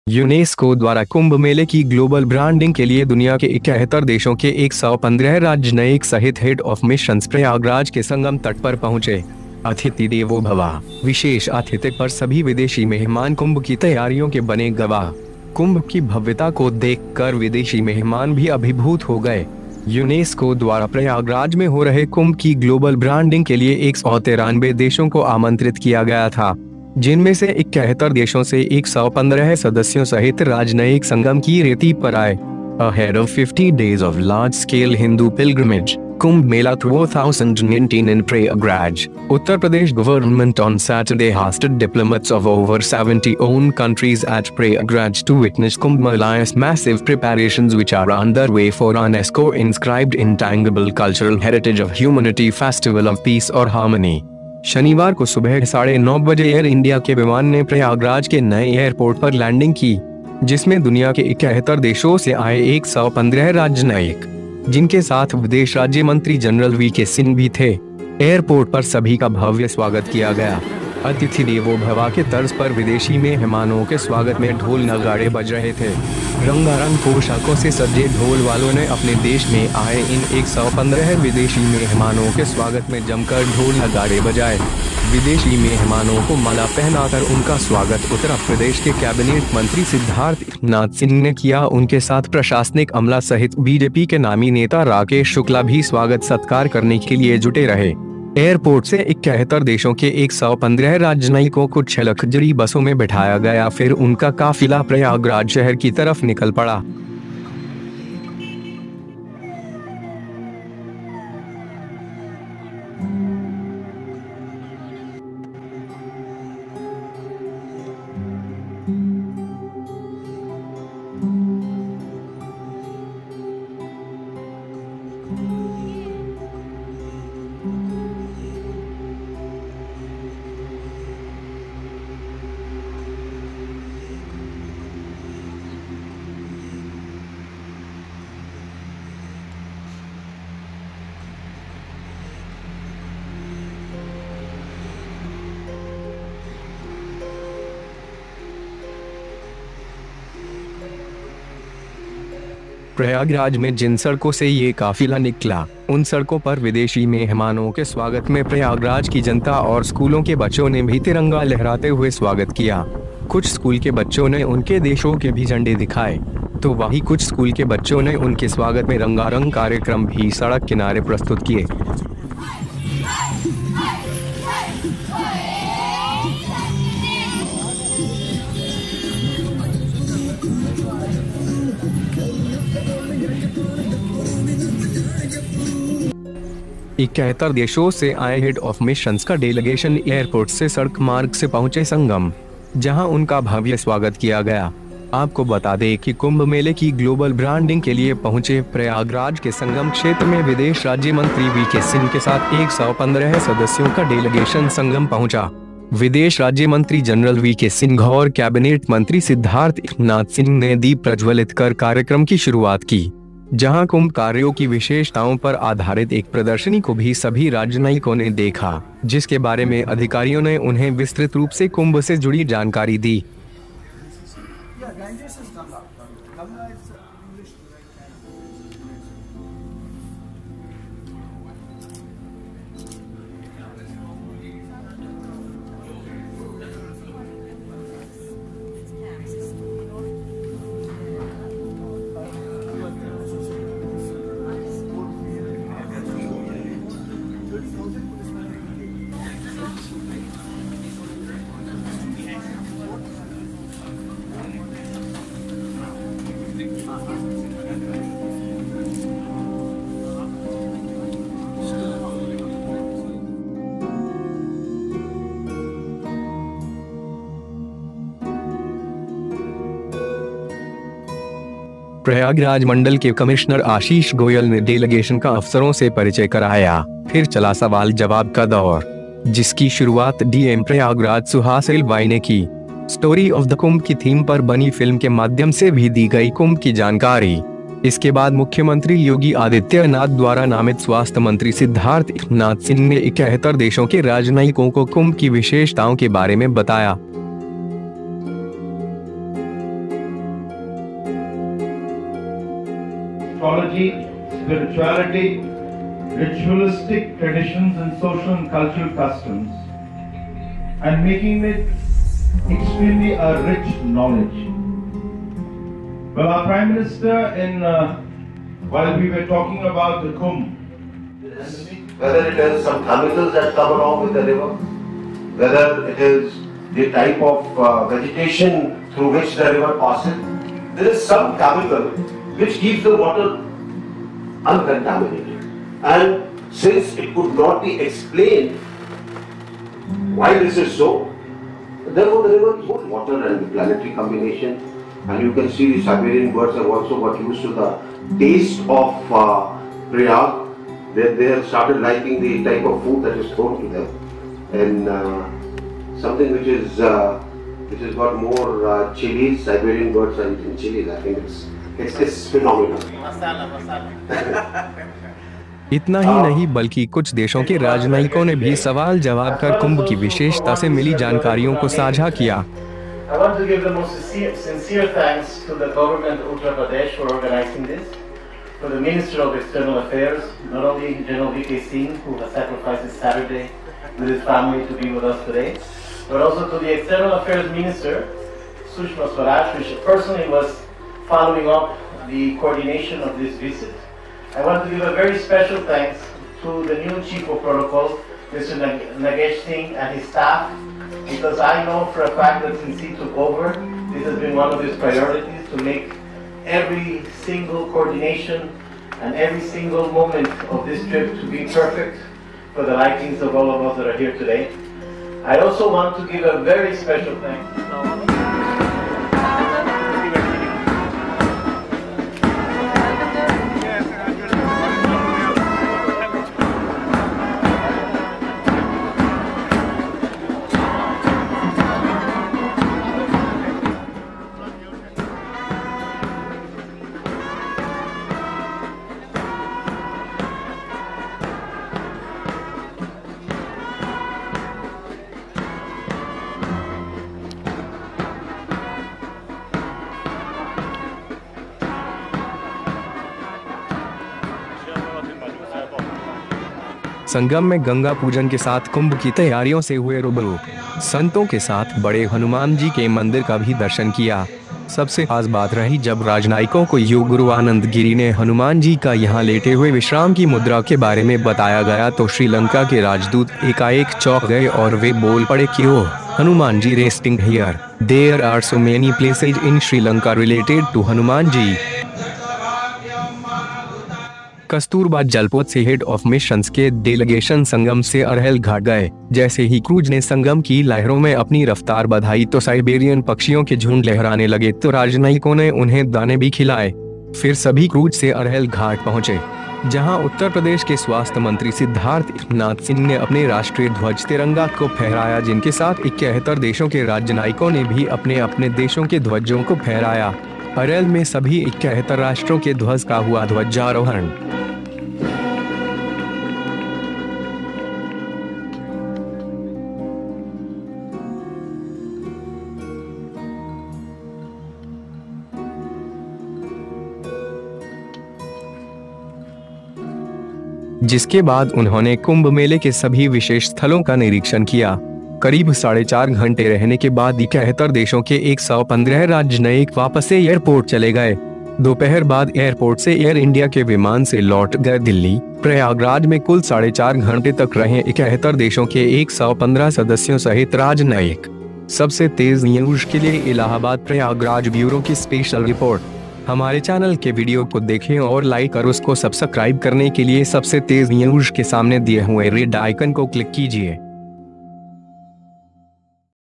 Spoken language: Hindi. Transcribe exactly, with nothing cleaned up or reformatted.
यूनेस्को द्वारा कुंभ मेले की ग्लोबल ब्रांडिंग के लिए दुनिया के इकहत्तर देशों के एक सौ पंद्रह राजनयिक सहित हेड ऑफ मिशंस प्रयागराज के संगम तट पर पहुंचे। अतिथि देवो भव, विशेष अतिथि पर सभी विदेशी मेहमान कुंभ की तैयारियों के बने गवाह। कुंभ की भव्यता को देखकर विदेशी मेहमान भी अभिभूत हो गए। यूनेस्को द्वारा प्रयागराज में हो रहे कुंभ की ग्लोबल ब्रांडिंग के लिए एक सौ तिरानवे देशों को आमंत्रित किया गया था, जिनमें से इकहत्तर देशों से एक सौ पंद्रह सदस्यों सहित राजनयिक संगम की रेती पर आए। Ahead of fifty days of large-scale Hindu pilgrimage, Kumbh Mela twenty nineteen in Prayagraj, Uttar Pradesh government on Saturday hosted diplomats of over seventy own countries at Prayagraj to witness Kumbh Mela's massive preparations which are underway for UNESCO inscribed intangible cultural heritage of humanity festival of peace or harmony। शनिवार को सुबह साढ़े नौ बजे एयर इंडिया के विमान ने प्रयागराज के नए एयरपोर्ट पर लैंडिंग की, जिसमें दुनिया के इकहत्तर देशों से आए एक सौ पंद्रह राजनयिक, जिनके साथ विदेश राज्य मंत्री जनरल वी के सिंह भी थे। एयरपोर्ट पर सभी का भव्य स्वागत किया गया। अतिथि देवो भव के तर्ज पर विदेशी मेहमानों के स्वागत में ढोल नगाड़े बज रहे थे। रंगारंग पोशाकों से सजे ढोल वालों ने अपने देश में आए इन एक सौ पंद्रह विदेशी मेहमानों के स्वागत में जमकर ढोल नगाड़े बजाए। विदेशी मेहमानों को माला पहनाकर उनका स्वागत उत्तर प्रदेश के कैबिनेट मंत्री सिद्धार्थ नाथ सिंह ने किया। उनके साथ प्रशासनिक अमला सहित बीजेपी के नामी नेता राकेश शुक्ला भी स्वागत सत्कार करने के लिए जुटे रहे। एयरपोर्ट से इकहत्तर देशों के एक सौ पंद्रह राजनयिकों को छह लग्जरी बसों में बिठाया गया, फिर उनका काफिला प्रयागराज शहर की तरफ निकल पड़ा। प्रयागराज में जिन सड़कों से ये काफिला निकला, उन सड़कों पर विदेशी मेहमानों के स्वागत में प्रयागराज की जनता और स्कूलों के बच्चों ने भी तिरंगा लहराते हुए स्वागत किया। कुछ स्कूल के बच्चों ने उनके देशों के भी झंडे दिखाए, तो वहीं कुछ स्कूल के बच्चों ने उनके स्वागत में रंगारंग कार्यक्रम भी सड़क किनारे प्रस्तुत किए। इकहत्तर देशों से आए हेड ऑफ मिशंस का डेलीगेशन एयरपोर्ट से सड़क मार्ग से पहुंचे संगम, जहां उनका भव्य स्वागत किया गया। आपको बता दें कि कुंभ मेले की ग्लोबल ब्रांडिंग के लिए पहुंचे प्रयागराज के संगम क्षेत्र में विदेश राज्य मंत्री वी के सिंह के साथ एक सौ पंद्रह सदस्यों का डेलीगेशन संगम पहुंचा। विदेश राज्य मंत्री जनरल वी के सिंह और कैबिनेट मंत्री सिद्धार्थ नाथ सिंह ने दीप प्रज्वलित कर कार्यक्रम की शुरुआत की, जहां कुंभ कार्यों की विशेषताओं पर आधारित एक प्रदर्शनी को भी सभी राजनयिकों ने देखा, जिसके बारे में अधिकारियों ने उन्हें विस्तृत रूप से कुंभ से जुड़ी जानकारी दी। प्रयागराज मंडल के कमिश्नर आशीष गोयल ने डेलीगेशन का अफसरों से परिचय कराया, फिर चला सवाल जवाब का दौर, जिसकी शुरुआत डीएम प्रयागराज सुहासिल बाई ने की। स्टोरी ऑफ द कुंभ की थीम पर बनी फिल्म के माध्यम से भी दी गई कुंभ की जानकारी। इसके बाद मुख्यमंत्री योगी आदित्यनाथ द्वारा नामित स्वास्थ्य मंत्री सिद्धार्थ नाथ सिंह ने इकहत्तर देशों के राजनयिकों को कुंभ की विशेषताओं के बारे में बताया। astrology, spirituality, ritualistic traditions and social and cultural customs, and making it extremely a rich knowledge. Well, our Prime Minister, in uh, while we were talking about the Kumbh, whether it is some chemicals that come along with the river, whether it is the type of uh, vegetation through which the river passes, there is some chemical which keeps the water uncontaminated. And since it could not be explained why this is so, therefore the river is both water and the planetary combination. And you can see the Siberian birds have also got used to the taste of uh, Prayag. They, they have started liking the type of food that is thrown to them. And uh, something which is uh, which has got more uh, chilies, Siberian birds are eating chilies. I think it's it's, it's phenomenal. Masala, masala. इतना ही नहीं बल्कि कुछ देशों के राजनयिकों ने भी सवाल जवाब कर कुंभ की विशेषता से मिली जानकारियों को साझा किया। I want to give the most sincere, sincere thanks to the government of Uttar Pradesh for organizing this, to the Minister of External Affairs, not only General V K Singh, who has sacrificed his Saturday with his family to be with us today, but also to the External Affairs Minister, Sushma Swaraj, who personally was following up the coordination of this visit. I want to give a very special thanks to the new Chief of Protocol, Mister Nagesh Singh, and his staff, because I know for a fact that since he took over, this has been one of his priorities, to make every single coordination and every single moment of this trip to be perfect for the likings of all of us that are here today. I also want to give a very special thanks. संगम में गंगा पूजन के साथ कुंभ की तैयारियों से हुए रूबरू। संतों के साथ बड़े हनुमान जी के मंदिर का भी दर्शन किया। सबसे खास बात रही जब राजनयिकों को योग गुरु आनंद गिरी ने हनुमान जी का यहाँ लेटे हुए विश्राम की मुद्रा के बारे में बताया गया तो श्रीलंका के राजदूत एकाएक चौंक गए और वे बोल पड़े कि oh, Hanuman ji resting here, there are so many places in Sri Lanka related to Hanuman ji. Kasturba जलपोत से हेड ऑफ मिशंस के डेलीगेशन संगम से अरहल घाट गए। जैसे ही क्रूज ने संगम की लहरों में अपनी रफ्तार बढ़ाई तो साइबेरियन पक्षियों के झुंड लहराने लगे तो राजनयिकों ने उन्हें दाने भी खिलाए। फिर सभी क्रूज से अरहल घाट पहुंचे, जहां उत्तर प्रदेश के स्वास्थ्य मंत्री सिद्धार्थ नाथ सिंह ने अपने राष्ट्रीय ध्वज तिरंगा को फहराया, जिनके साथ इकहत्तर देशों के राजनयिकों ने भी अपने अपने देशों के ध्वजों को फहराया। अरहल में सभी इकहत्तर राष्ट्रों के ध्वज का हुआ ध्वजारोहण। जिसके बाद उन्होंने कुंभ मेले के सभी विशेष स्थलों का निरीक्षण किया। करीब साढ़े चार घंटे रहने के बाद इकहत्तर देशों के एक सौ पंद्रह राजनयिक वापस से एयरपोर्ट चले गए। दोपहर बाद एयरपोर्ट से एयर इंडिया के विमान से लौट गए दिल्ली। प्रयागराज में कुल साढ़े चार घंटे तक रहे इकहत्तर देशों के एक सौ पंद्रह सदस्यों सहित राजनयिक। सबसे तेज न्यूज के लिए इलाहाबाद प्रयागराज ब्यूरो की स्पेशल रिपोर्ट। हमारे चैनल के वीडियो को देखें और लाइक और उसको सब्सक्राइब करने के लिए सबसे तेज न्यूज के सामने दिए हुए रेड आइकन को क्लिक कीजिए।